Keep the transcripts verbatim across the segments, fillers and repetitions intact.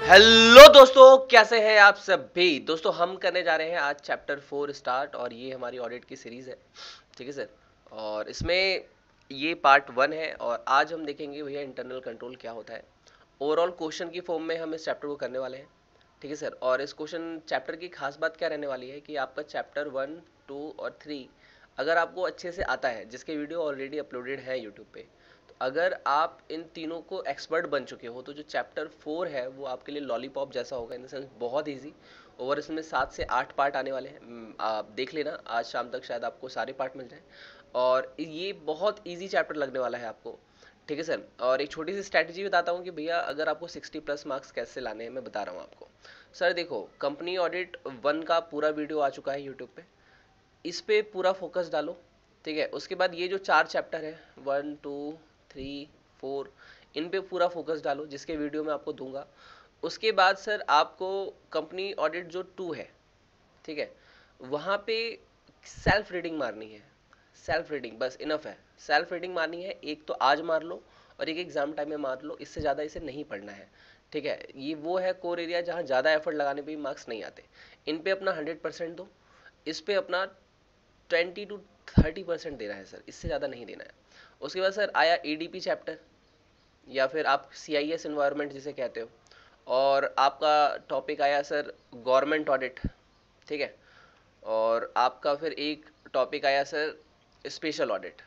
Hello दोस्तों, कैसे हैं आप सभी। दोस्तों हम करने जा रहे हैं आज चैप्टर फोर स्टार्ट और ये हमारी ऑडिट की सीरीज है। ठीक है सर। और इसमें ये पार्ट वन है और आज हम देखेंगे भैया इंटरनल कंट्रोल क्या होता है। ओवरऑल क्वेश्चन की फॉर्म में हम इस चैप्टर को करने वाले हैं। ठीक है सर। और इस क्वेश्चन चैप्टर की खास बात क्या रहने वाली है कि आपका चैप्टर वन टू और थ्री अगर आपको अच्छे से आता है, जिसके वीडियो ऑलरेडी अपलोडेड है यूट्यूब पे, अगर आप इन तीनों को एक्सपर्ट बन चुके हो तो जो चैप्टर फोर है वो आपके लिए लॉलीपॉप जैसा होगा। इन द सेंस बहुत इजी। ओवर इसमें सात से आठ पार्ट आने वाले हैं। आप देख लेना, आज शाम तक शायद आपको सारे पार्ट मिल जाएं और ये बहुत इजी चैप्टर लगने वाला है आपको। ठीक है सर। और एक छोटी सी स्ट्रैटेजी बताता हूँ कि भैया अगर आपको सिक्सटी प्लस मार्क्स कैसे लाने हैं मैं बता रहा हूँ आपको। सर देखो, कंपनी ऑडिट वन का पूरा वीडियो आ चुका है यूट्यूब पे, इस पे पूरा फोकस डालो। ठीक है। उसके बाद ये जो चार चैप्टर है वन टू थ्री फोर, इन पे पूरा फोकस डालो, जिसके वीडियो मैं आपको दूंगा। उसके बाद सर आपको कंपनी ऑडिट जो टू है, ठीक है, वहाँ पे सेल्फ रीडिंग मारनी है। सेल्फ रीडिंग बस इनफ है। सेल्फ रीडिंग मारनी है, एक तो आज मार लो और एक एग्जाम टाइम में मार लो, इससे ज़्यादा इसे नहीं पढ़ना है। ठीक है। ये वो है कोर एरिया जहाँ ज़्यादा एफर्ट लगाने पे भी मार्क्स नहीं आते। इन पे अपना हंड्रेड परसेंट दो, इस पे अपना ट्वेंटी टू थर्टी परसेंट देना है सर, इससे ज़्यादा नहीं देना है। उसके बाद सर आया ईडीपी चैप्टर, या फिर आप सी आई एस इन्वायरमेंट जिसे कहते हो, और आपका टॉपिक आया सर गवर्नमेंट ऑडिट। ठीक है। और आपका फिर एक टॉपिक आया सर स्पेशल ऑडिट।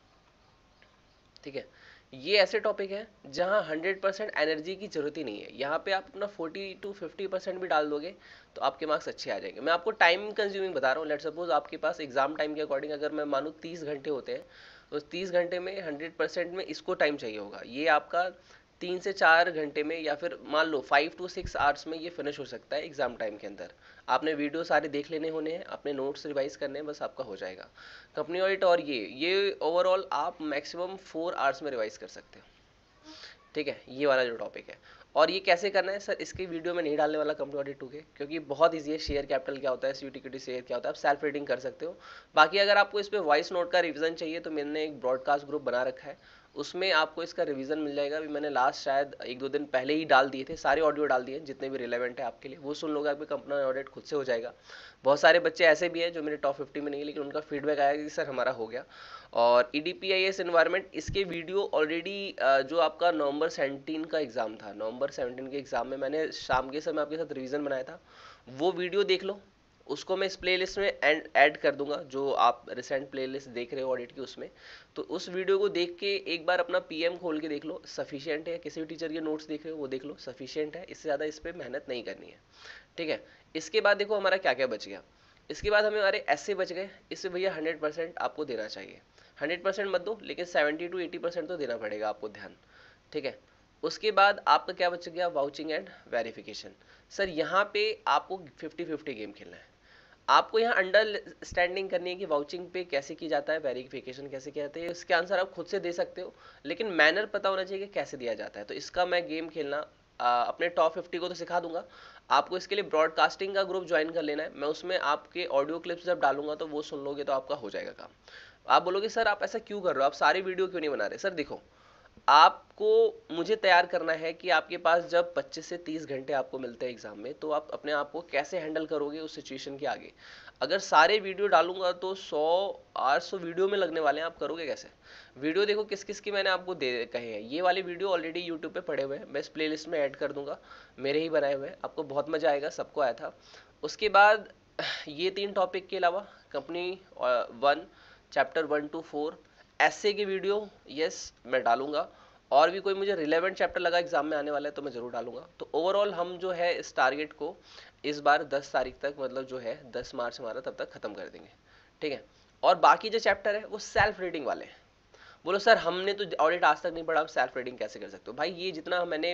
ठीक है। ये ऐसे टॉपिक है जहाँ हंड्रेड परसेंट एनर्जी की जरूरत ही नहीं है। यहाँ पे आप अपना फोर्टी टू फिफ्टी परसेंट भी डाल दोगे तो आपके मार्क्स अच्छे आ जाएंगे। मैं आपको टाइम कंज्यूमिंग बता रहा हूँ। लेट सपोज आपके पास एग्जाम टाइम के अकॉर्डिंग अगर मैं मानूँ तीस घंटे होते हैं, तो तीस घंटे में हंड्रेड परसेंट में इसको टाइम चाहिए होगा। ये आपका तीन से चार घंटे में या फिर मान लो फाइव टू सिक्स आवर्स में ये फिनिश हो सकता है एग्जाम टाइम के अंदर। आपने वीडियो सारे देख लेने होने हैं, अपने नोट्स रिवाइज करने हैं, बस आपका हो जाएगा। कंपनी ऑडिट और ये ये ओवरऑल आप मैक्सिमम फोर आवर्स में रिवाइज कर सकते हो। ठीक है। ये वाला जो टॉपिक है, और ये कैसे करना है सर, इसके वीडियो में नहीं डालने वाला कंपनी ऑडिट टू के, क्योंकि बहुत ईजी है। शेयर कैपिटल क्या होता है, सीयूटी शेयर क्या होता है, आप सेल्फ रीडिंग कर सकते हो। बाकी अगर आपको इस पे वॉइस नोट का रिवीजन चाहिए तो मैंने एक ब्रॉडकास्ट ग्रुप बना रखा है, उसमें आपको इसका रिवीजन मिल जाएगा। अभी मैंने लास्ट शायद एक दो दिन पहले ही डाल दिए थे, सारे ऑडियो डाल दिए जितने भी रिलेवेंट है आपके लिए, वो सुन लोगे, आपके कंपनी ऑडिट खुद से हो जाएगा। बहुत सारे बच्चे ऐसे भी हैं जो मेरे टॉप फिफ्टी में नहीं है, लेकिन उनका फीडबैक आया कि सर हमारा हो गया। और E D P I S environment, इसके वीडियो ऑलरेडी जो आपका नवंबर सेवनटीन का एग्जाम था, नवंबर सेवनटीन के एग्जाम में मैंने शाम के समय आपके साथ रिवीजन बनाया था, वो वीडियो देख लो। उसको मैं इस प्लेलिस्ट में ऐड कर दूंगा, जो आप रिसेंट प्लेलिस्ट देख रहे हो ऑडिट की, उसमें तो उस वीडियो को देख के एक बार अपना पीएम खोल के देख लो, सफिशिएंट है। किसी भी टीचर के नोट्स देख रहे हो वो देख लो, सफिशिएंट है, इससे ज़्यादा इस पर मेहनत नहीं करनी है। ठीक है। इसके बाद देखो हमारा क्या क्या बच गया। इसके बाद हमें हमारे ऐसे बच गए, इससे भैया हंड्रेड परसेंट आपको देना चाहिए। हंड्रेड परसेंट मत दो, लेकिन सेवेंटी टू एटी परसेंट तो देना पड़ेगा आपको, ध्यान। ठीक है। उसके बाद आपका क्या बच गया, वाउचिंग एंड वेरिफिकेशन। सर यहाँ पे आपको फिफ्टी फिफ्टी गेम खेलना है। आपको यहाँ अंडरस्टैंडिंग करनी है कि वाउचिंग पे कैसे की जाता है, वेरिफिकेशन कैसे किया जाता है, इसके आंसर आप खुद से दे सकते हो, लेकिन मैनर पता होना चाहिए कि कैसे दिया जाता है। तो इसका मैं गेम खेलना आ, अपने टॉप फिफ्टी को तो सिखा दूंगा आपको। इसके लिए ब्रॉडकास्टिंग का ग्रुप ज्वाइन कर लेना है। मैं उसमें आपके ऑडियो क्लिप्स जब डालूंगा तो वो सुन लोगे तो आपका हो जाएगा काम। आप बोलोगे सर आप ऐसा क्यों कर रहे हो, आप सारी वीडियो क्यों नहीं बना रहे। सर देखो, आपको मुझे तैयार करना है कि आपके पास जब पच्चीस से तीस घंटे आपको मिलते हैं एग्जाम में, तो आप अपने आप को कैसे हैंडल करोगे उस सिचुएशन के आगे। अगर सारे वीडियो डालूंगा तो सौ आठ सौ वीडियो में लगने वाले हैं, आप करोगे कैसे। वीडियो देखो किस किस की मैंने आपको दे कहे हैं, ये वाले वीडियो ऑलरेडी यूट्यूब पे पड़े हुए हैं, मैं इस प्लेलिस्ट में ऐड कर दूंगा, मेरे ही बनाए हुए हैं, आपको बहुत मजा आएगा, सबको आया था। उसके बाद ये तीन टॉपिक के अलावा company one chapter one two four ऐसे की वीडियो यस मैं डालूंगा, और भी कोई मुझे रिलेवेंट चैप्टर लगा एग्जाम में आने वाला है तो मैं जरूर डालूंगा। तो ओवरऑल हम जो है इस टारगेट को इस बार दस तारीख तक, मतलब जो है दस मार्च हमारा, तब तक खत्म कर देंगे। ठीक है। और बाकी जो चैप्टर है वो सेल्फ रीडिंग वाले हैं। बोलो सर हमने तो ऑडिट आज तक नहीं पढ़ा, हम सेल्फ रीडिंग कैसे कर सकते हो। भाई ये जितना मैंने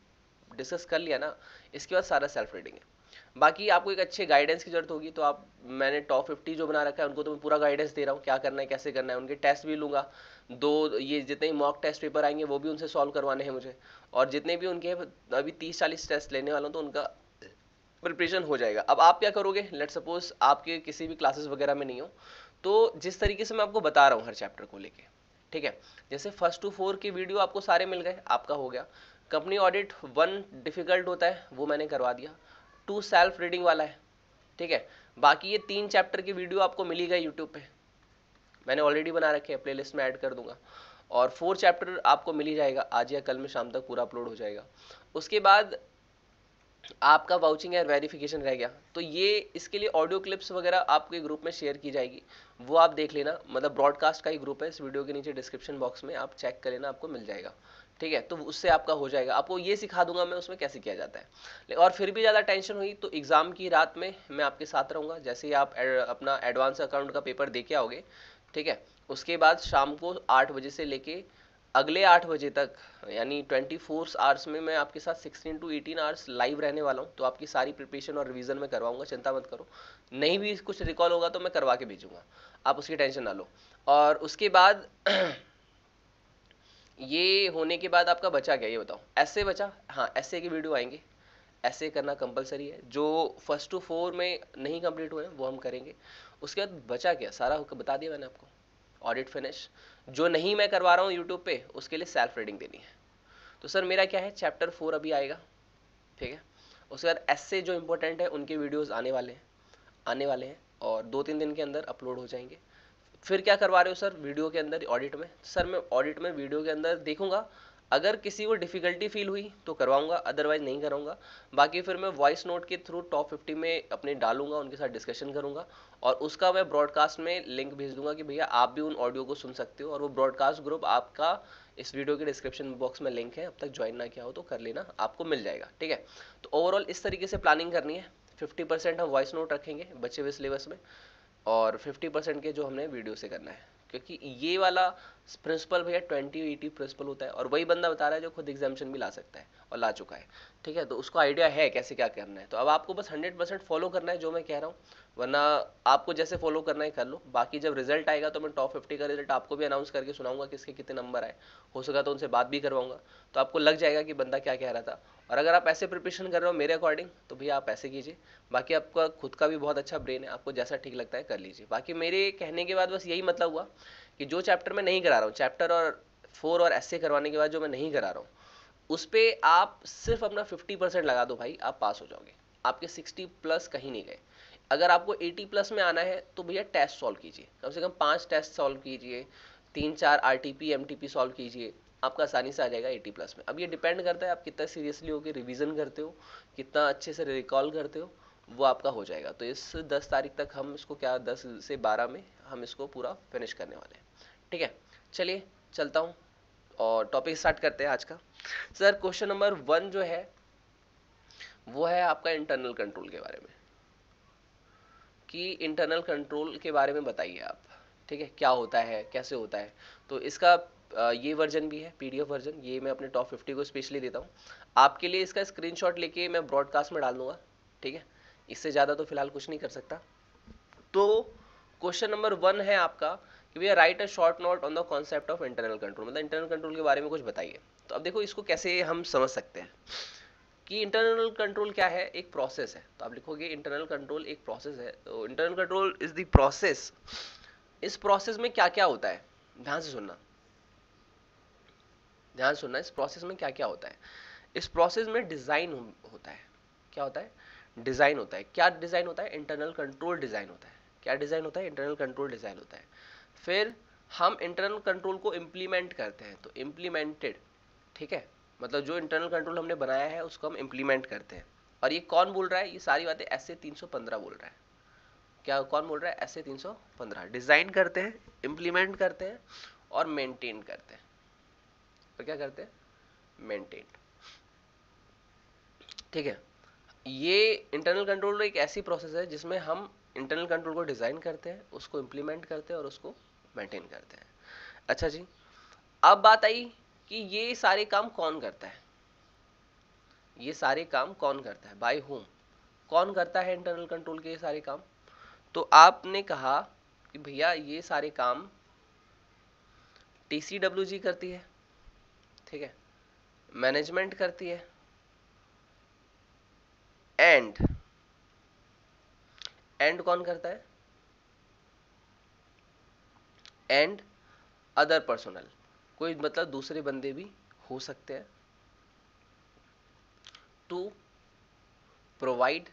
डिस्कस कर लिया ना, इसके बाद सारा सेल्फ रीडिंग है। बाकी आपको एक अच्छे गाइडेंस की जरूरत होगी, तो आप, मैंने टॉप फिफ्टी जो बना रखा है उनको तो मैं पूरा गाइडेंस दे रहा हूँ, क्या करना है कैसे करना है। उनके टेस्ट भी लूंगा, दो ये जितने मॉक टेस्ट पेपर आएंगे वो भी उनसे सॉल्व करवाने हैं मुझे, और जितने भी उनके अभी तीस चालीस टेस्ट लेने वाला हूँ तो उनका प्रिपरेशन हो जाएगा। अब आप क्या करोगे, लेट सपोज आपके किसी भी क्लासेस वगैरह में नहीं हो, तो जिस तरीके से मैं आपको बता रहा हूँ हर चैप्टर को लेके, ठीक है, जैसे फर्स्ट टू फोर के वीडियो आपको सारे मिल गए, आपका हो गया। कंपनी ऑडिट वन डिफिकल्ट होता है, वो मैंने करवा दिया। टू सेल्फ रीडिंग वाला है, ठीक है। बाकी ये तीन चैप्टर की वीडियो आपको मिली गई यूट्यूब पे, मैंने ऑलरेडी बना रखे हैं, प्लेलिस्ट में ऐड कर दूंगा। और फोर चैप्टर आपको मिल ही जाएगा, आज या कल में शाम तक पूरा अपलोड हो जाएगा। उसके बाद आपका वाउचिंग या वेरिफिकेशन रह गया, तो ये इसके लिए ऑडियो क्लिप्स वगैरह आपके ग्रुप में शेयर की जाएगी, वो आप देख लेना। मतलब ब्रॉडकास्ट का ही ग्रुप है, इस वीडियो के नीचे डिस्क्रिप्शन बॉक्स में आप चेक कर लेना, आपको मिल जाएगा, ठीक है। तो उससे आपका हो जाएगा, आपको ये सिखा दूंगा मैं उसमें कैसे किया जाता है। और फिर भी ज़्यादा टेंशन हुई तो एग्ज़ाम की रात में मैं आपके साथ रहूँगा, जैसे ही आप अपना एडवांस अकाउंट का पेपर दे के आओगे, ठीक है। उसके बाद शाम को आठ बजे से लेके अगले आठ बजे तक, यानी ट्वेंटी फोर आवर्स में मैं आपके साथ sixteen to eighteen hours live रहने वाला हूँ। तो आपकी सारी प्रिपरेशन और रिवीजन में करवाऊंगा, चिंता मत करो। नहीं भी कुछ रिकॉल होगा तो मैं करवा के भेजूंगा, आप उसकी टेंशन ना लो। और उसके बाद ये होने के बाद आपका बचा क्या, ये बताओ। ऐसे बचा, हाँ ऐसे की वीडियो आएंगे, ऐसे करना कंपलसरी है। जो फर्स्ट टू फोर में नहीं कंप्लीट हुए हैं वो हम करेंगे। उसके बाद बचा क्या, सारा बता दिया मैंने आपको। ऑडिट फिनिश, जो नहीं मैं करवा रहा हूँ यूट्यूब पे, उसके लिए सेल्फ रीडिंग देनी है। तो सर मेरा क्या है, चैप्टर फोर अभी आएगा, ठीक है। उसके बाद ऐसे जो इंपॉर्टेंट है उनके वीडियोस आने वाले हैं, आने वाले हैं और दो तीन दिन के अंदर अपलोड हो जाएंगे। फिर क्या करवा रहे हो सर वीडियो के अंदर, ऑडिट में? सर मैं ऑडिट में वीडियो के अंदर देखूंगा, अगर किसी को डिफिकल्टी फील हुई तो करवाऊंगा, अदरवाइज नहीं कराऊंगा। बाकी फिर मैं वॉइस नोट के थ्रू टॉप फिफ्टी में अपने डालूंगा, उनके साथ डिस्कशन करूंगा और उसका मैं ब्रॉडकास्ट में लिंक भेज दूंगा कि भैया आप भी उन ऑडियो को सुन सकते हो। और वो ब्रॉडकास्ट ग्रुप आपका इस वीडियो के डिस्क्रिप्शन बॉक्स में लिंक है, अब तक ज्वाइन ना किया हो तो कर लेना, आपको मिल जाएगा, ठीक है। तो ओवरऑल इस तरीके से प्लानिंग करनी है। फिफ्टी परसेंट हम वॉइस नोट रखेंगे बचे हुए सिलेबस में और फिफ्टी परसेंट के जो हमने वीडियो से करना है, क्योंकि ये वाला प्रिंसिपल भैया ट्वेंटी एटी प्रिंसिपल होता है और वही बंदा बता रहा है जो खुद एग्जामिशन भी ला सकता है और ला चुका है, ठीक है। तो उसको आइडिया है कैसे क्या करना है। तो अब आपको बस हंड्रेड परसेंट फॉलो करना है जो मैं कह रहा हूँ, वरना आपको जैसे फॉलो करना है कर लो। बाकी जब रिजल्ट आएगा तो मैं टॉप फिफ्टी का रिजल्ट आपको भी अनाउंस करके सुनाऊंगा, किसके कितने नंबर आए। हो सका तो उनसे बात भी करवाऊंगा, तो आपको लग जाएगा कि बंदा क्या कह रहा था। और अगर आप ऐसे प्रिपरेशन कर रहे हो मेरे अकॉर्डिंग तो भैया आप ऐसे कीजिए। बाकी आपका खुद का भी बहुत अच्छा ब्रेन है, आपको जैसा ठीक लगता है कर लीजिए। बाकी मेरे कहने के बाद बस यही मतलब हुआ कि जो चैप्टर मैं नहीं करा रहा हूँ, चैप्टर और फोर और ऐसे करवाने के बाद जो मैं नहीं करा रहा हूँ, उस पर आप सिर्फ अपना फिफ्टी परसेंट लगा दो भाई, आप पास हो जाओगे। आपके सिक्सटी प्लस कहीं नहीं गए। अगर आपको एटी प्लस में आना है तो भैया टेस्ट सॉल्व कीजिए, कम से कम पाँच टेस्ट सॉल्व कीजिए, तीन चार R T P M T P solve कीजिए, आपका आसानी से आ जाएगा एटी प्लस में। अब ये डिपेंड करता है आप कितना सीरियसली होकर रिवीजन करते हो, कितना अच्छे से रिकॉल करते हो, वो आपका हो जाएगा। तो इस दस तारीख तक हम इसको क्या दस से बारह में हम इसको पूरा फिनिश करने वाले हैं, ठीक है। चलिए चलता हूँ और टॉपिक स्टार्ट करते हैं आज का। सर क्वेश्चन नंबर वन जो है वो है आपका इंटरनल कंट्रोल के बारे में, कि इंटरनल कंट्रोल के बारे में बताइए आप, ठीक है, क्या होता है कैसे होता है। तो इसका ये वर्जन भी है, पीडीएफ वर्जन, ये मैं अपने टॉप फिफ्टी को स्पेशली देता हूँ आपके लिए। इसका स्क्रीनशॉट लेके मैं ब्रॉडकास्ट में डाल दूंगा, ठीक है। इससे ज़्यादा तो फिलहाल कुछ नहीं कर सकता। तो क्वेश्चन नंबर वन है आपका कि भैया write a short note on the concept of internal control, मतलब इंटरनल कंट्रोल के बारे में कुछ बताइए। तो अब देखो इसको कैसे हम समझ सकते हैं कि इंटरनल कंट्रोल क्या है, एक प्रोसेस है। तो आप लिखोगे इंटरनल कंट्रोल एक प्रोसेस है। तो internal control is the process, इस प्रोसेस में क्या क्या होता है, ध्यान से सुनना, ध्यान सुनना, इस प्रोसेस में क्या क्या होता है। इस प्रोसेस में डिजाइन होता है, क्या होता है, डिजाइन होता है। क्या डिजाइन होता है, इंटरनल कंट्रोल डिजाइन होता है। क्या डिजाइन होता है, इंटरनल कंट्रोल डिजाइन होता है। फिर हम इंटरनल कंट्रोल को इम्प्लीमेंट करते हैं, तो इम्प्लीमेंटेड, ठीक है, मतलब जो इंटरनल कंट्रोल हमने बनाया है उसको हम इम्प्लीमेंट करते हैं। और ये कौन बोल रहा है, ये सारी बातें एस ए तीन सौ पंद्रह बोल रहा है। क्या कौन बोल रहा है, एस ए तीन सौ पंद्रह। डिजाइन करते हैं, इम्प्लीमेंट करते हैं और मेंटेन करते हैं। तो क्या करते हैं, मेंटेन, ठीक है। ये इंटरनल कंट्रोल एक ऐसी प्रोसेस है जिसमें हम इंटरनल कंट्रोल को डिजाइन करते हैं, उसको इम्प्लीमेंट करते हैं और उसको मेंटेन करते हैं। अच्छा जी, अब बात आई कि ये सारे काम कौन करता है, ये सारे काम कौन करता है, बाय होम, कौन करता है इंटरनल कंट्रोल के ये सारे काम। तो आपने कहा कि भैया ये सारे काम टीसीडब्ल्यूजी करती है, ठीक है, मैनेजमेंट करती है एंड एंड कौन करता है, एंड अदर पर्सनल, कोई मतलब दूसरे बंदे भी हो सकते हैं, टू प्रोवाइड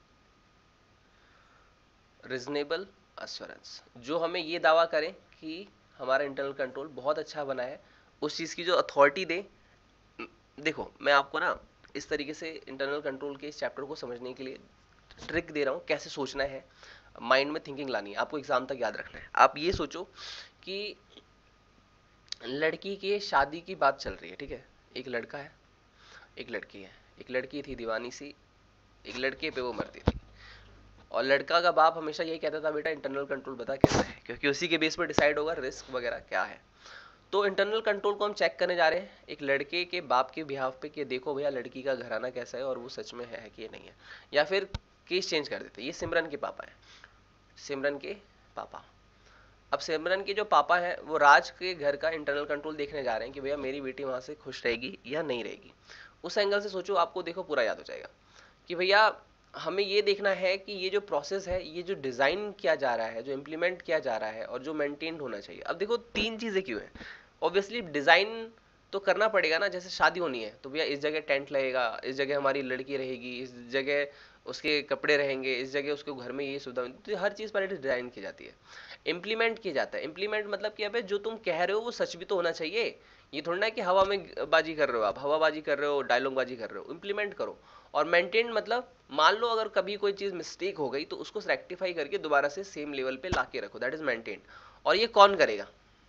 रीजनेबल अश्योरेंस, जो हमें ये दावा करें कि हमारा इंटरनल कंट्रोल बहुत अच्छा बना है, उस चीज़ की जो अथॉरिटी दे। देखो मैं आपको ना इस तरीके से इंटरनल कंट्रोल के इस चैप्टर को समझने के लिए ट्रिक दे रहा हूँ, कैसे सोचना है, माइंड में थिंकिंग लानी है, आपको एग्जाम तक याद रखना है। आप ये सोचो कि लड़की की शादी की बात चल रही है, ठीक है, एक लड़का है, एक लड़की है, एक लड़की थी दीवानी सी, एक लड़के पे वो मरती थी, और लड़का का बाप हमेशा यही कहता था बेटा इंटरनल कंट्रोल बता कैसा है, क्योंकि उसी के बेस पर डिसाइड होगा रिस्क वगैरह क्या है। तो इंटरनल कंट्रोल को हम चेक करने जा रहे हैं एक लड़के के बाप के बिहाफ पे कि देखो भैया लड़की का घराना कैसा है और वो सच में है कि नहीं है, या फिर केस चेंज कर देते। ये सिमरन के पापा हैं, सिमरन के पापा। अब सिमरन के जो पापा हैं वो राज के घर का इंटरनल कंट्रोल देखने जा रहे हैं कि भैया मेरी बेटी वहां से खुश रहेगी या नहीं रहेगी। उस एंगल से सोचो, आपको देखो पूरा याद हो जाएगा कि भैया हमें ये देखना है कि ये जो प्रोसेस है, ये जो डिजाइन किया जा रहा है, जो इंप्लीमेंट किया जा रहा है और जो मेंटेन्ड होना चाहिए। अब देखो तीन चीजें क्यों हैं, ऑब्वियसली डिजाइन तो करना पड़ेगा ना, जैसे शादी होनी है तो भैया इस जगह टेंट लगेगा, इस जगह हमारी लड़की रहेगी, इस जगह उसके कपड़े रहेंगे, इस जगह उसके घर में ये सुविधा, तो हर चीज़ पहले डिजाइन की जाती है, इम्प्लीमेंट किया जाता है। इम्प्लीमेंट मतलब कि अबे जो तुम कह रहे हो वो सच भी तो होना चाहिए, ये थोड़ा ना कि हवा में बाजी कर रहे हो, आप हवाबाजी कर रहे हो, डायलॉग बाजी कर रहे हो, इम्प्लीमेंट करो। और मेंटेन मतलब मान लो अगर कभी कोई चीज़ मिस्टेक हो गई तो उसको रेक्टिफाई करके दोबारा से सेम लेवल पे ला के रखो, दैट इज मेंटेन। और ये कौन करेगा,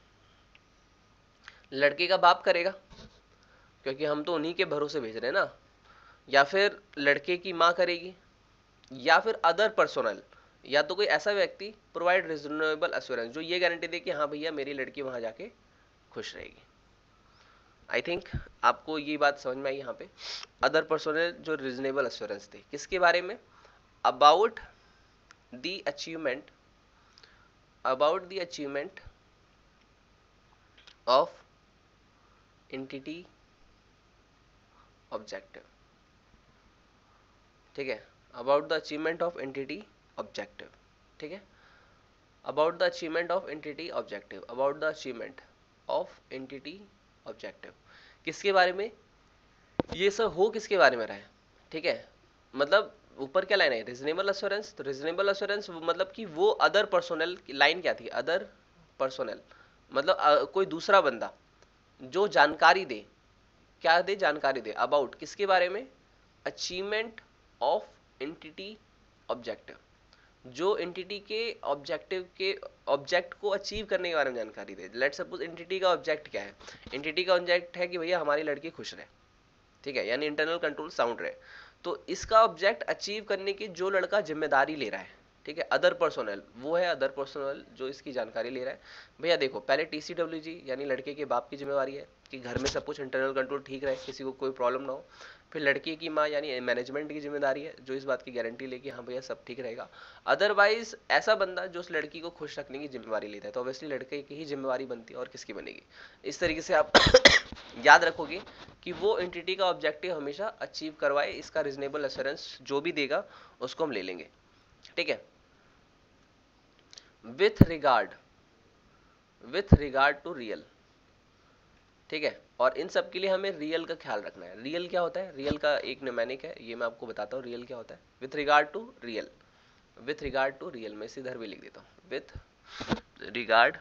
लड़के का बाप करेगा, क्योंकि हम तो उन्हीं के भरोसे भेज रहे हैं ना, या फिर लड़के की माँ करेगी, या फिर अदर पर्सनल, या तो कोई ऐसा व्यक्ति प्रोवाइड रीजनेबल एश्योरेंस जो ये गारंटी दे कि हाँ भैया मेरी लड़की वहां जाके खुश रहेगी। आई थिंक आपको ये बात समझ में आई यहाँ पे। अदर पर्सनल जो रीजनेबल एश्योरेंस थे किसके बारे में, about the achievement, about the achievement of entity objective, ठीक है, about the achievement of entity objective, ठीक है, about the achievement of entity objective, about the achievement of entity objective, किसके बारे में, ये सब हो किसके बारे में रहा है, ठीक है। मतलब ऊपर क्या लाइन है, रीजनेबल एश्योरेंस, तो रीजनेबल एश्योरेंस मतलब कि वो अदर पर्सोनल, लाइन क्या थी, अदर पर्सोनल मतलब अ, कोई दूसरा बंदा जो जानकारी दे, क्या दे, जानकारी दे, अबाउट किसके बारे में, अचीवमेंट ऑफ एंटिटी ऑब्जेक्टिव, जो एंटिटी के ऑब्जेक्टिव के ऑब्जेक्ट को अचीव करने के बारे में जानकारी दे। लेट्स सपोज एंटिटी का ऑब्जेक्ट क्या है, एंटिटी का ऑब्जेक्ट है कि भैया हमारी लड़की खुश रहे, ठीक है, यानी इंटरनल कंट्रोल साउंड रहे। तो इसका ऑब्जेक्ट अचीव करने की जो लड़का जिम्मेदारी ले रहा है, ठीक है, अदर पर्सनल, वो है अदर पर्सनल जो इसकी जानकारी ले रहा है। भैया देखो पहले टीसीडब्ल्यूजी यानी लड़के के बाप की जिम्मेवारी है कि घर में सब कुछ इंटरनल कंट्रोल ठीक रहे, किसी को कोई प्रॉब्लम ना हो। फिर लड़की की माँ यानी मैनेजमेंट की जिम्मेदारी है जो इस बात की गारंटी ले कि हाँ भैया सब ठीक रहेगा। अदरवाइज ऐसा बंदा जो उस लड़की को खुश रखने की जिम्मेवारी लेता है, तो ऑब्वियसली लड़के की ही जिम्मेवारी बनती है, और किसकी बनेगी। इस तरीके से आप याद रखोगे कि वो एंटिटी का ऑब्जेक्टिव हमेशा अचीव करवाए, इसका रीजनेबल एश्योरेंस जो भी देगा उसको हम ले लेंगे, ठीक है। With regard, with regard to real, ठीक है, और इन सब के लिए हमें रियल का ख्याल रखना है। रियल क्या होता है, रियल का एक निमैनिक है, ये मैं आपको बताता हूँ रियल क्या होता है। With regard to real, with regard to real, मैं इसे इधर भी लिख देता हूँ, with regard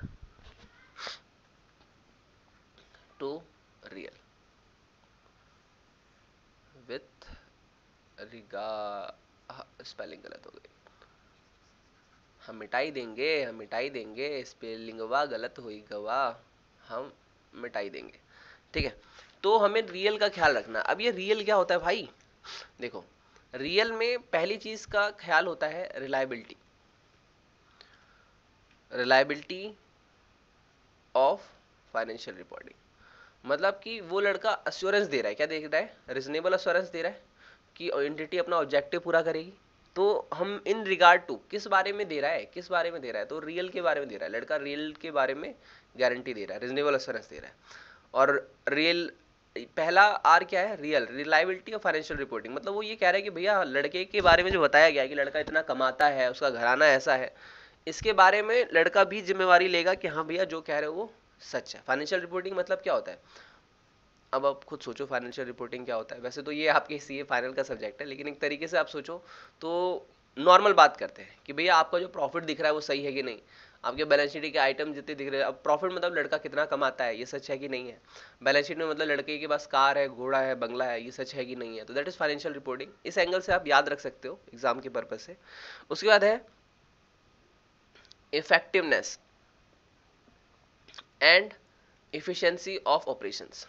to real, with regard, spelling गलत हो गई, हम मिटाई देंगे, हम मिटाई देंगे, स्पेलिंगवा गलत हुई गवा, हम मिटाई देंगे, ठीक है। तो हमें रियल का ख्याल रखना। अब ये रियल क्या होता है भाई, देखो रियल में पहली चीज का ख्याल होता है reliability, reliability of financial reporting, मतलब कि वो लड़का अश्योरेंस दे रहा है, क्या दे रहा है, रीजनेबल अश्योरेंस दे रहा है कि एंटिटी अपना ऑब्जेक्टिव पूरा करेगी। तो हम इन रिगार्ड टू किस बारे में दे रहा है, किस बारे में दे रहा है, तो रियल के बारे में दे रहा है, लड़का रियल के बारे में गारंटी दे रहा है, रीजनेबल अश्योरेंस दे रहा है। और रियल पहला आर क्या है, रियल, रिलायबिलिटी और फाइनेंशियल रिपोर्टिंग, मतलब वो ये कह रहा है कि भैया लड़के के बारे में जो बताया गया है कि लड़का इतना कमाता है, उसका घराना ऐसा है, इसके बारे में लड़का भी जिम्मेवारी लेगा कि हाँ भैया जो कह रहे हो वो सच है। फाइनेंशियल रिपोर्टिंग मतलब क्या होता है, अब आप खुद सोचो फाइनेंशियल रिपोर्टिंग क्या होता है। वैसे तो ये आपके सीए फाइनल का सब्जेक्ट है, लेकिन एक तरीके से आप सोचो तो नॉर्मल बात करते हैं कि भैया आपका जो प्रॉफिट दिख रहा है वो सही है कि नहीं, आपके बैलेंस शीट के आइटम जितने दिख रहे हैं। अब प्रॉफिट मतलब लड़का कितना कमाता है, ये सच है कि नहीं है। बैलेंस शीट में मतलब लड़के के पास कार है, घोड़ा है, बंगला है, ये सच है कि नहीं है। तो दैट इज फाइनेंशियल रिपोर्टिंग। इस एंगल से आप याद रख सकते हो एग्जाम के पर्पज से। उसके बाद है effectiveness and efficiency of operations.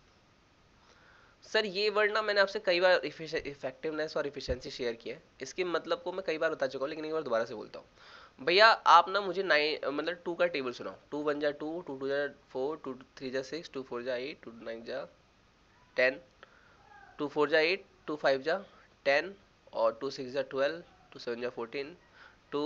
Sir ये वर्ड ना मैंने आपसे कई बार इफेक्टिवनेस और इफिशिएंसी शेयर किया है, इसके मतलब को मैं कई बार बता चुका हूँ, लेकिन एक बार दोबारा से बोलता हूँ। भैया आप ना मुझे नाइन मतलब टू का टेबल सुनाओ। टू वन जा टू, टू टू जा फोर, टू थ्री जा सिक्स, टू फोर जा एट, टू नाइन जा टेन, टू फोर जा एट, टू फाइव जा टेन, और टू सिक्स जा ट्वेल्व, टू सेवन जा फोर्टीन, टू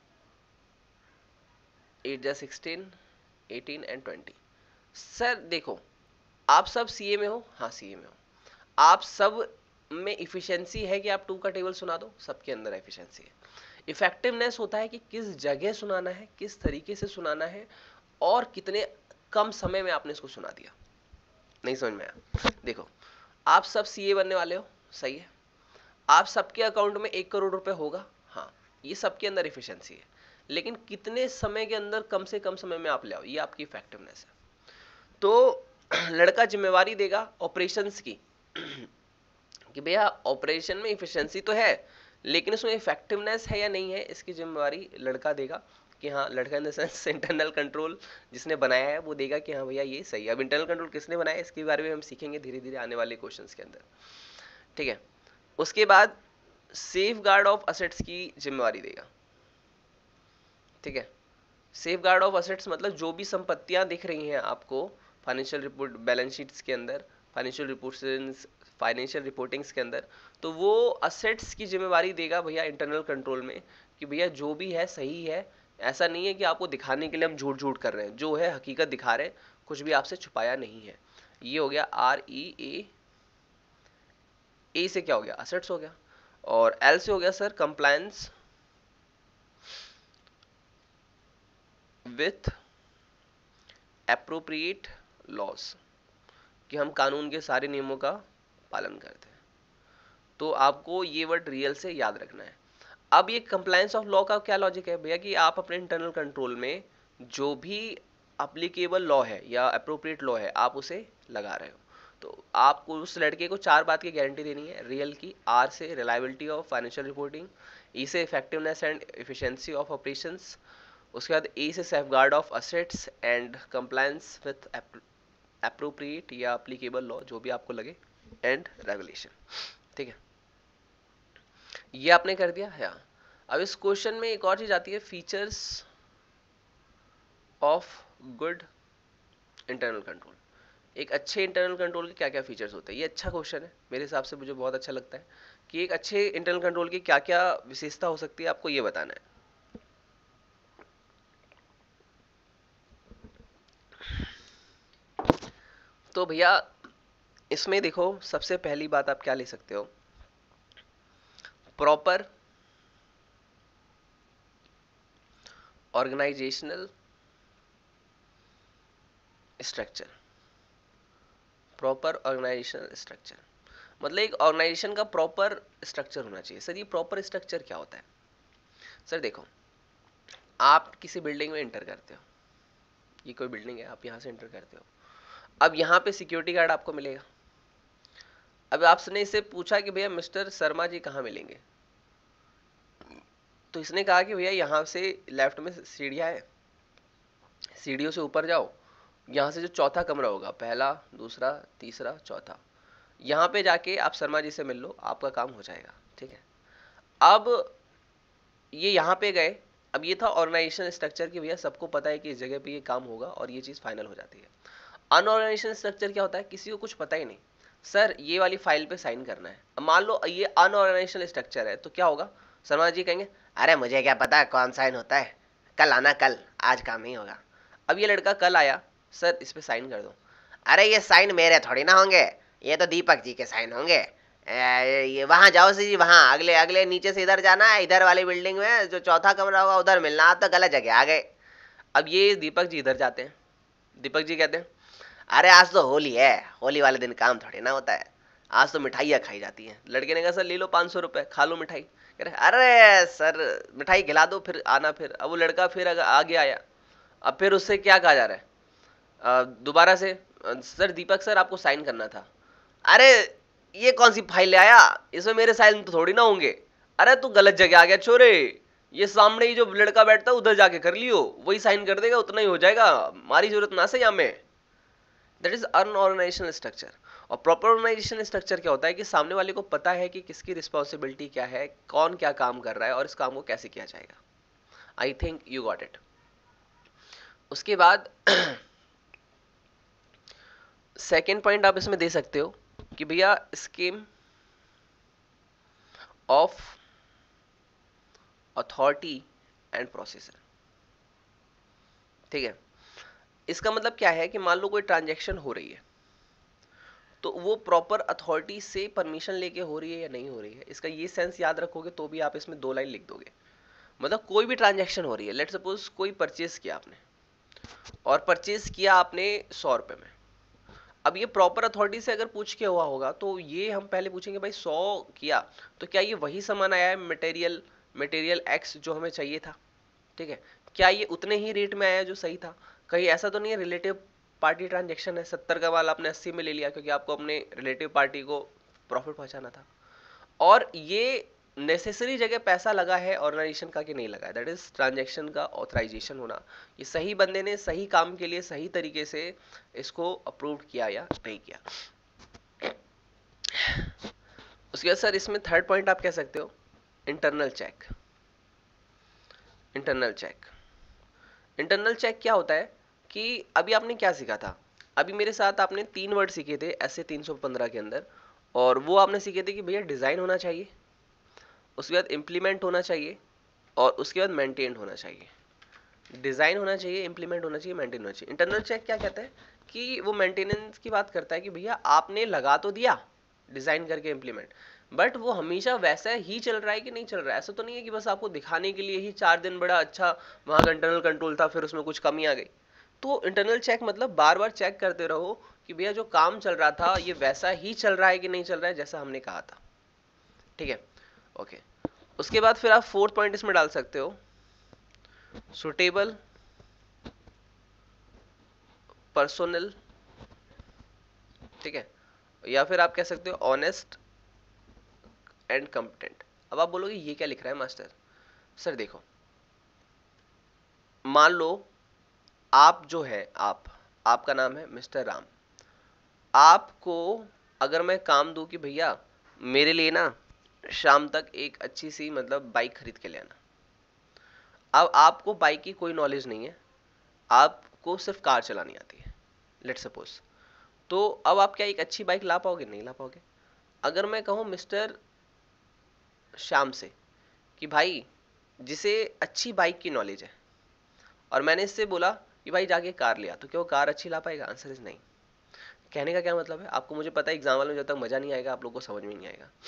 एट जा sixteen, eighteen and twenty. Sir देखो, आप सब सीए में हो, हाँ सीए में हो, आप सब में इफिशिएंसी है कि आप टू का टेबल सुना दो, सबके अंदर इफिशिएंसी है। इफेक्टिवनेस होता है कि किस जगह सुनाना है, किस तरीके से सुनाना है, और कितने कम समय में आपने इसको सुना दिया। नहीं समझ में आया? देखो, आप सब सीए बनने वाले हो, सही है, आप सबके अकाउंट में एक करोड़ रुपए होगा, हाँ, ये सबके अंदर इफिशिएंसी है, लेकिन कितने समय के अंदर कम से कम समय में आप ले आओ, ये आपकी इफेक्टिवनेस है। तो लड़का जिम्मेवारी देगा ऑपरेशंस की कि भैया ऑपरेशन में इफिशिएंसी तो है, लेकिन उसमें इफेक्टिवनेस है या नहीं है, इसकी जिम्मेवारी लड़का देगा। कि हाँ, लड़का in the sense internal control जिसने बनाया है वो देगा कि हाँ भैया ये सही है। अब इंटरनल कंट्रोल किसने बनाया है इसके बारे में हम सीखेंगे धीरे धीरे आने वाले क्वेश्चंस के अंदर, ठीक है। उसके बाद सेफ गार्ड ऑफ असेट्स की जिम्मेवारी देगा, ठीक है। सेफ गार्ड ऑफ असेट्स मतलब जो भी संपत्तियां दिख रही हैं आपको फाइनेंशियल रिपोर्ट बैलेंस शीट्स के अंदर, फाइनेंशियल रिपोर्ट्स फाइनेंशियल रिपोर्टिंग्स के अंदर, तो वो असेट्स की जिम्मेवारी देगा भैया इंटरनल कंट्रोल में कि भैया जो भी है सही है। ऐसा नहीं है कि आपको दिखाने के लिए हम झूठ झूठ कर रहे हैं, जो है हकीकत दिखा रहे हैं, कुछ भी आपसे छुपाया नहीं है। ये हो गया आर ई ए। ए से क्या हो गया, असेट्स हो गया, और एल से हो गया sir compliance with appropriate laws, कि हम कानून के सारे नियमों का पालन करते हैं। तो आपको ये वर्ड रियल से याद रखना है। अब ये कंप्लायंस ऑफ लॉ का क्या लॉजिक है भैया, कि आप अपने इंटरनल कंट्रोल में जो भी अप्लीकेबल लॉ है या अप्रोप्रिएट लॉ है आप उसे लगा रहे हो। तो आपको उस लड़के को चार बात की गारंटी देनी है रियल की। आर से reliability of financial reporting, E से effectiveness and efficiency of operations, उसके बाद ए से safeguard of assets and compliance with appropriate या अप्लीकेबल लॉ जो भी आपको लगे, एंड रेगुलेशन, ठीक है। ये आपने कर दिया है। अब इस क्वेश्चन में एक और चीज आती है, features of good internal control. एक अच्छे इंटरनल कंट्रोल के क्या क्या फीचर्स होते हैं। ये अच्छा क्वेश्चन है मेरे हिसाब से, मुझे बहुत अच्छा लगता है कि एक अच्छे इंटरनल कंट्रोल की क्या क्या विशेषता हो सकती है, आपको ये बताना है। तो भैया इसमें देखो, सबसे पहली बात आप क्या ले सकते हो, proper organisational structure. Proper organisational structure मतलब एक ऑर्गेनाइजेशन का प्रॉपर स्ट्रक्चर होना चाहिए। सर ये प्रॉपर स्ट्रक्चर क्या होता है? सर देखो, आप किसी बिल्डिंग में एंटर करते हो, ये कोई बिल्डिंग है, आप यहां से एंटर करते हो। अब यहाँ पे सिक्योरिटी गार्ड आपको मिलेगा। अब आपने इससे पूछा कि भैया मिस्टर शर्मा जी कहाँ मिलेंगे, तो इसने कहा कि भैया यहाँ से लेफ्ट में सीढ़ियाँ है, सीढ़ियों से ऊपर जाओ, यहाँ से जो चौथा कमरा होगा, पहला दूसरा तीसरा चौथा, यहाँ पे जाके आप शर्मा जी से मिल लो, आपका काम हो जाएगा, ठीक है। अब ये यहाँ पे गए, अब ये था ऑर्गेनाइजेशन स्ट्रक्चर कि भैया सबको पता है कि इस जगह पे ये काम होगा और ये चीज़ फाइनल हो जाती है। अनऑर्गेनाइजेशन स्ट्रक्चर क्या होता है, किसी को कुछ पता ही नहीं, सर ये वाली फाइल पे साइन करना है। अब मान लो ये अनऑर्गेनाइजेशन स्ट्रक्चर है, तो क्या होगा, शर्मा जी कहेंगे अरे मुझे क्या पता कौन साइन होता है, कल आना, कल आज काम ही होगा। अब ये लड़का कल आया, सर इस पे साइन कर दो। अरे ये साइन मेरे थोड़ी ना होंगे, ये तो दीपक जी के साइन होंगे, ये वहाँ जाओ जी, वहाँ अगले अगले नीचे से इधर जाना है, इधर वाली बिल्डिंग में जो चौथा कमरा होगा उधर मिलना, आप तो गलत जगह आ गए। अब ये दीपक जी इधर जाते हैं, दीपक जी कहते हैं अरे आज तो होली है, होली वाले दिन काम थोड़ी ना होता है, आज तो मिठाइयाँ खाई जाती हैं। लड़के ने कहा सर ले लो पाँच सौ रुपये, खा लो मिठाई। कह रहे अरे सर मिठाई खिला दो फिर आना। फिर अब वो लड़का फिर अगर आगे आया, अब फिर उससे क्या कहा जा रहा है, अ, दोबारा से, अ, सर दीपक सर आपको साइन करना था। अरे ये कौन सी फाइल ले आया, इसमें मेरे साइन तो थोड़ी ना होंगे। अरे तू गलत जगह आ गया छोरे, ये सामने ही जो लड़का बैठता है उधर जाके कर लियो, वही साइन कर देगा, उतना ही हो जाएगा, हमारी जरूरत ना से यहाँ में। That is unorganisational structure. और प्रॉपर ऑर्गेनाइजेशन स्ट्रक्चर क्या होता है कि सामने वाले को पता है कि किसकी रिस्पॉन्सिबिलिटी क्या है, कौन क्या काम कर रहा है और इस काम को कैसे किया जाएगा। I think you got it. उसके बाद सेकेंड पॉइंट आप इसमें दे सकते हो कि भैया scheme of authority and processor. ठीक है, इसका मतलब क्या है कि मान लो कोई ट्रांजैक्शन हो रही है तो वो प्रॉपर अथॉरिटी से परमिशन लेके हो रही है या नहीं हो रही है, इसका ये सेंस याद रखोगे तो भी आप इसमें दो लाइन लिख दोगे। मतलब कोई भी ट्रांजैक्शन हो रही है, लेट सपोज कोई परचेज किया आपने और परचेज किया आपने सौ रुपए में। अब ये प्रॉपर अथॉरिटी से अगर पूछ के हुआ होगा तो ये हम पहले पूछेंगे भाई सौ किया तो क्या ये वही सामान आया है, मटेरियल मटेरियल एक्स जो हमें चाहिए था। ठीक है, क्या ये उतने ही रेट में आया जो सही था, कहीं ऐसा तो नहीं है रिलेटिव पार्टी ट्रांजैक्शन है, सत्तर का माल आपने अस्सी में ले लिया क्योंकि आपको अपने रिलेटिव पार्टी को प्रॉफिट पहुंचाना था। और ये नेसेसरी जगह पैसा लगा है ऑर्गेनाइजेशन का कि नहीं लगा है, दैट इज ट्रांजैक्शन का ऑथराइजेशन होना, ये सही बंदे ने सही काम के लिए सही तरीके से इसको अप्रूव किया या नहीं किया। उसके बाद सर इसमें थर्ड पॉइंट आप कह सकते हो internal check. Internal check internal check क्या होता है कि अभी आपने क्या सीखा था, अभी मेरे साथ आपने तीन वर्ड सीखे थे ऐसे तीन सौ पंद्रह के अंदर, और वो आपने सीखे थे कि भैया डिजाइन होना चाहिए, उसके बाद इम्प्लीमेंट होना चाहिए और उसके बाद मेंटेन होना चाहिए। डिजाइन होना चाहिए, इम्प्लीमेंट होना चाहिए, मेंटेन होना चाहिए। इंटरनल चेक क्या कहता है कि वो मेंटेनेंस की बात करता है कि भैया आपने लगा तो दिया डिजाइन करके इम्प्लीमेंट, बट वो हमेशा वैसा ही चल रहा है कि नहीं चल रहा है। ऐसा तो नहीं है कि बस आपको दिखाने के लिए ही चार दिन बड़ा अच्छा वहां का इंटरनल कंट्रोल था फिर उसमें कुछ कमी आ गई। तो इंटरनल चेक मतलब बार बार चेक करते रहो कि भैया जो काम चल रहा था ये वैसा ही चल रहा है कि नहीं चल रहा है जैसा हमने कहा था। ठीक है, ओके। उसके बाद फिर आप फोर्थ पॉइंट इसमें डाल सकते हो सुटेबल पर्सोनल। ठीक है, या फिर आप कह सकते हो ऑनेस्ट एंड कॉम्पिटेंट। अब आप बोलोगे ये क्या लिख रहा है मास्टर। सर देखो, मान लो आप जो है आप आपका नाम है मिस्टर राम, आपको अगर मैं काम दूं कि भैया मेरे लिए ना शाम तक एक अच्छी सी मतलब बाइक खरीद के ले आना। अब आपको बाइक की कोई नॉलेज नहीं है, आपको सिर्फ कार चलानी आती है लेट्स सपोज, तो अब आप क्या एक अच्छी बाइक ला पाओगे, नहीं ला पाओगे। अगर मैं कहूं मिस्टर श्याम से कि भाई जिसे अच्छी बाइक की नॉलेज है और मैंने इससे बोला कि भाई जाके कार लिया, तो क्या वो कार अच्छी ला पाएगा? आंसर इज नहीं। कहने का क्या मतलब है आपको, मुझे पता है एग्जाम वालों में जब तक मजा नहीं आएगा आप लोगों को समझ में नहीं आएगा।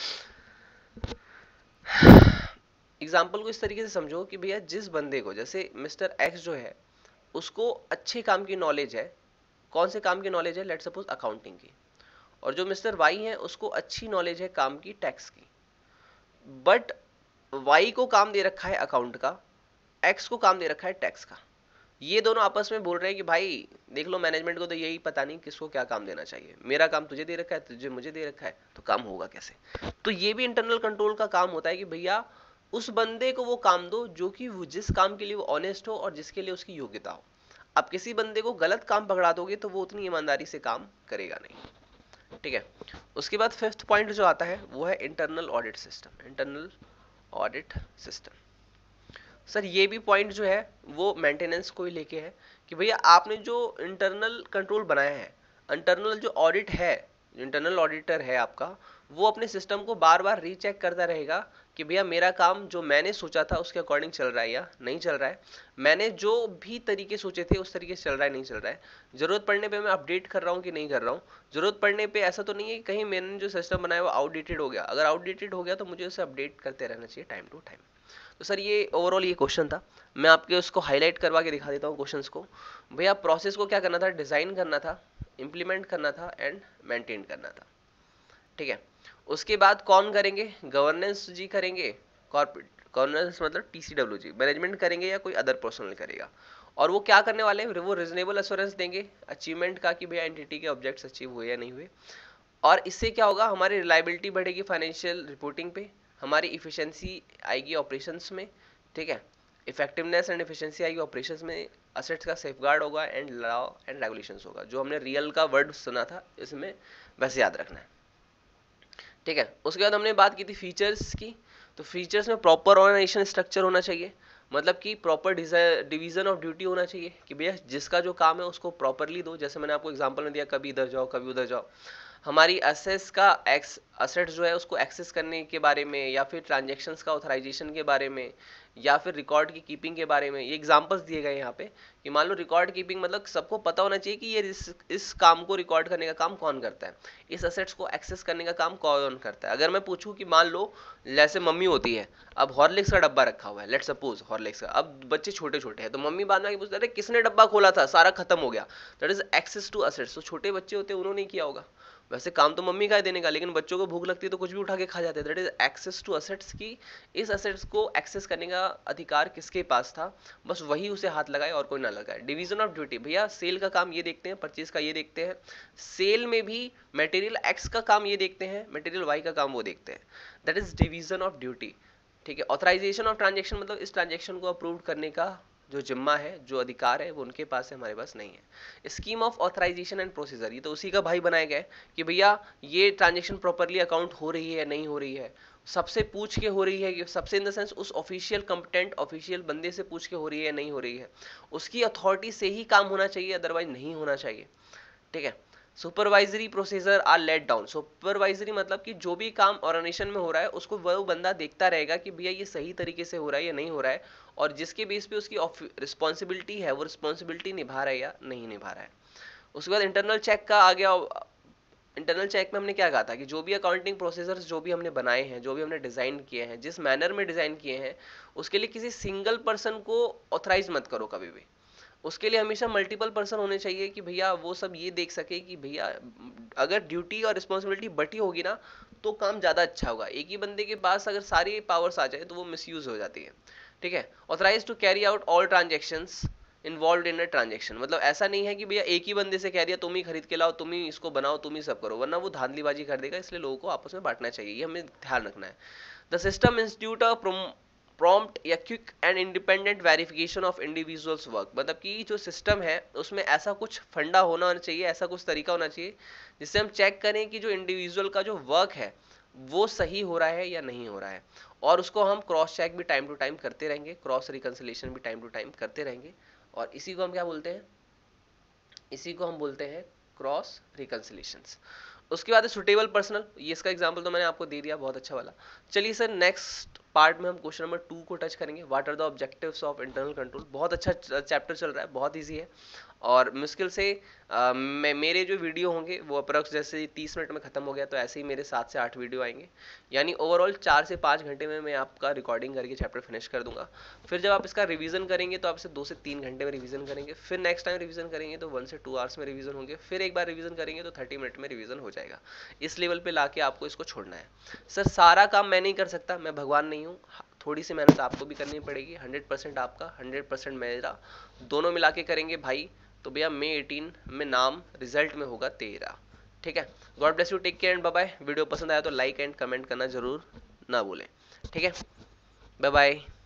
एग्जाम्पल को इस तरीके से समझो कि भैया जिस बंदे को, जैसे मिस्टर एक्स जो है उसको अच्छे काम की नॉलेज है, कौन से काम की नॉलेज है, लेट सपोज अकाउंटिंग की, और जो मिस्टर वाई है उसको अच्छी नॉलेज है काम की, टैक्स की। बट वाई को काम दे रखा है अकाउंट का, एक्स को काम दे रखा है टैक्स का। ये दोनों आपस में बोल रहे हैं कि भाई देख लो मैनेजमेंट को तो यही पता नहीं किसको क्या काम देना चाहिए, मेरा काम तुझे दे रखा है, तुझे मुझे दे रखा है, तो काम होगा कैसे। तो ये भी इंटरनल कंट्रोल का काम होता है कि भैया उस बंदे को वो काम दो जो कि वो जिस काम के लिए वो ऑनेस्ट हो और जिसके लिए उसकी योग्यता हो। आप किसी बंदे को गलत काम पकड़ा दोगे तो वो उतनी ईमानदारी से काम करेगा नहीं। ठीक है, उसके बाद फिफ्थ पॉइंट जो आता है वो है internal audit system. Internal audit system, sir ये भी पॉइंट जो है वो मेंटेनेंस को ही लेके है कि भैया आपने जो इंटरनल कंट्रोल बनाया है, इंटरनल जो ऑडिट है, इंटरनल ऑडिटर है आपका, वो अपने सिस्टम को बार बार रीचेक करता रहेगा कि भैया मेरा काम जो मैंने सोचा था उसके अकॉर्डिंग चल रहा है या नहीं चल रहा है, मैंने जो भी तरीके सोचे थे उस तरीके से चल रहा है नहीं चल रहा है, जरूरत पड़ने पे मैं अपडेट कर रहा हूँ कि नहीं कर रहा हूँ, जरूरत पड़ने पे ऐसा तो नहीं है कि कहीं मैंने जो सिस्टम बनाया वो आउटडेटेड हो गया, अगर आउटडेटेड हो गया तो मुझे उसे अपडेट करते रहना चाहिए टाइम टू टाइम। तो सर ये ओवरऑल ये क्वेश्चन था, मैं आपके उसको हाईलाइट करवा के दिखा देता हूँ क्वेश्चंस को। भैया प्रोसेस को क्या करना था, डिजाइन करना था, इम्प्लीमेंट करना था एंड मेंटेन करना था, ठीक है। उसके बाद कौन करेंगे, गवर्नेंस जी करेंगे, कॉर्पोरेट गवर्नेंस मतलब टीसीडब्ल्यू जी मैनेजमेंट करेंगे या कोई अदर पर्सनल करेगा। और वो क्या करने वाले हैं, वो रीजनेबल एश्योरेंस देंगे अचीवमेंट का कि भैया एंटिटी के ऑब्जेक्ट्स अचीव हुए या नहीं हुए। और इससे क्या होगा, हमारी रिलायबिलिटी बढ़ेगी फाइनेंशियल रिपोर्टिंग पे, हमारी इफिशियंसी आएगी ऑपरेशंस में, ठीक है। इफेक्टिवनेस एंड इफिशियंसी आएगी ऑपरेशंस में, असेट्स का सेफगार्ड होगा एंड लॉ एंड रेगुलेशंस होगा। जो हमने रियल का वर्ड सुना था इसमें वैसे याद रखना है, ठीक है। उसके बाद हमने बात की थी फीचर्स की, तो फीचर्स में प्रॉपर ऑर्गेनाइजेशन स्ट्रक्चर होना चाहिए, मतलब कि प्रॉपर डिवीजन ऑफ ड्यूटी होना चाहिए कि भैया जिसका जो काम है उसको प्रॉपरली दो। जैसे मैंने आपको एग्जांपल में दिया, कभी इधर जाओ कभी उधर जाओ। हमारी असेस का एक्स असेट्स जो है उसको एक्सेस करने के बारे में, या फिर ट्रांजैक्शंस का ऑथराइजेशन के बारे में, या फिर रिकॉर्ड की कीपिंग के बारे में, ये एग्जांपल्स दिए गए यहाँ पे कि मान लो रिकॉर्ड कीपिंग मतलब सबको पता होना चाहिए कि ये इस, इस काम को रिकॉर्ड करने का काम कौन करता है, इस असेट्स को एक्सेस करने का काम कौन करता है। अगर मैं पूछूं कि मान लो जैसे मम्मी होती है, अब हॉर्लिक्स का डब्बा रखा हुआ है, लेट्स सपोज हॉर्लिक्स का, अब बच्चे छोटे छोटे हैं तो मम्मी बाद में पूछते, अरे किसने डब्बा खोला था, सारा खत्म हो गया, that is access to assets. तो छोटे बच्चे होते हैं उन्होंने किया होगा, वैसे काम तो मम्मी का है देने का, लेकिन बच्चों को भूख लगती है तो कुछ भी उठा के खा जाते हैं। That is access to assets की, इस असेट्स को एक्सेस करने का अधिकार किसके पास था, बस वही उसे हाथ लगाए और कोई ना लगाए। डिवीजन ऑफ ड्यूटी, भैया सेल का काम ये देखते हैं, परचेज का ये देखते हैं, सेल में भी मटेरियल एक्स का काम ये देखते हैं, मटेरियल वाई का काम वो देखते हैं। That is division of duty, ठीक है। ऑथराइजेशन ऑफ ट्रांजेक्शन मतलब इस ट्रांजेक्शन को अप्रूव करने का जो जिम्मा है, जो अधिकार है, वो उनके पास है, हमारे पास नहीं है। Scheme of authorisation and procedure, ये तो उसी का भाई बनाया गया है कि भैया ये ट्रांजेक्शन प्रॉपरली अकाउंट हो रही है नहीं हो रही है, सबसे पूछ के हो रही है, कि सबसे इन द सेंस उस ऑफिशियल कंपिटेंट ऑफिशियल बंदे से पूछ के हो रही है नहीं हो रही है, उसकी अथॉरिटी से ही काम होना चाहिए, अदरवाइज नहीं होना चाहिए, ठीक है। Supervisory procedure are laid down, supervisory मतलब कि जो भी काम ऑर्गेनाइजेशन में हो रहा है उसको वो बंदा देखता रहेगा कि भैया ये सही तरीके से हो रहा है या नहीं हो रहा है, और जिसके बेस पे उसकी रिस्पॉन्सिबिलिटी है वो रिस्पॉन्सिबिलिटी निभा रहा है या नहीं निभा रहा है। उसके बाद इंटरनल चेक का आ गया। इंटरनल चेक में हमने क्या कहा था कि जो भी अकाउंटिंग प्रोसीजर्स जो भी हमने बनाए हैं, जो भी हमने डिजाइन किए हैं, जिस मैनर में डिजाइन किए हैं, उसके लिए किसी सिंगल पर्सन को ऑथराइज मत करो कभी भी, उसके लिए हमेशा मल्टीपल पर्सन होने चाहिए कि भैया वो सब ये देख सके कि भैया अगर ड्यूटी और रिस्पॉन्सिबिलिटी बटी होगी ना तो काम ज़्यादा अच्छा होगा। एक ही बंदे के पास अगर सारी पावर्स आ जाए तो वो मिसयूज हो जाती है, ठीक है। Authorize to carry out all transactions involve in a transaction, मतलब ऐसा नहीं है कि भैया एक ही बंदे से कह दिया तुम ही खरीद के लाओ, तुम ही इसको बनाओ, तुम ही सब करो, वरना वो धांधलीबाजी कर देगा। इसलिए लोगों को आपस में बांटना चाहिए, ये हमें ध्यान रखना है। The system institute of prompt या quick and independent verification of individuals work, मतलब कि जो सिस्टम है उसमें ऐसा कुछ फंडा होना चाहिए, ऐसा कुछ तरीका होना चाहिए जिससे हम चेक करें कि जो इंडिविजुअल का जो वर्क है वो सही हो रहा है या नहीं हो रहा है, और उसको हम क्रॉस चेक भी टाइम टू टाइम करते रहेंगे, क्रॉस रिकंसिलेशन भी टाइम टू टाइम करते रहेंगे। और इसी को हम क्या बोलते हैं, इसी को हम बोलते हैं क्रॉस रिकंसिलेशंस। उसके बाद सुटेबल पर्सनल, ये इसका एग्जांपल तो मैंने आपको दे दिया, बहुत अच्छा वाला। चलिए सर नेक्स्ट पार्ट में हम क्वेश्चन नंबर टू को टच करेंगे, what are the objectives of internal control. बहुत अच्छा चैप्टर चल रहा है, बहुत इजी है, और मुश्किल से आ, मैं मेरे जो वीडियो होंगे वो अप्रॉक्स जैसे तीस मिनट में खत्म हो गया, तो ऐसे ही मेरे सात से आठ वीडियो आएंगे, यानी ओवरऑल चार से पाँच घंटे में मैं आपका रिकॉर्डिंग करके चैप्टर फिनिश कर दूंगा। फिर जब आप इसका रिवीजन करेंगे तो आपसे दो से तीन घंटे में रिवीजन करेंगे, फिर नेक्स्ट टाइम रिवीजन करेंगे तो वन से टू आवर्स में रिवीजन होंगे, फिर एक बार रिवीजन करेंगे तो थर्टी मिनट में रिवीजन हो जाएगा। इस लेवल पे लाके आपको इसको छोड़ना है। सर सारा काम मैं नहीं कर सकता, मैं भगवान नहीं हूँ, थोड़ी सी मेहनत आपको भी करनी पड़ेगी। हंड्रेड परसेंट आपका, हंड्रेड परसेंट मेरा, दोनों मिला के करेंगे भाई, तो भैया मई एटीन में नाम रिजल्ट में होगा तेरा, ठीक है। God bless you, take care and bye bye. Video पसंद आया तो लाइक एंड कमेंट करना जरूर ना भूलें, ठीक है। Bye bye.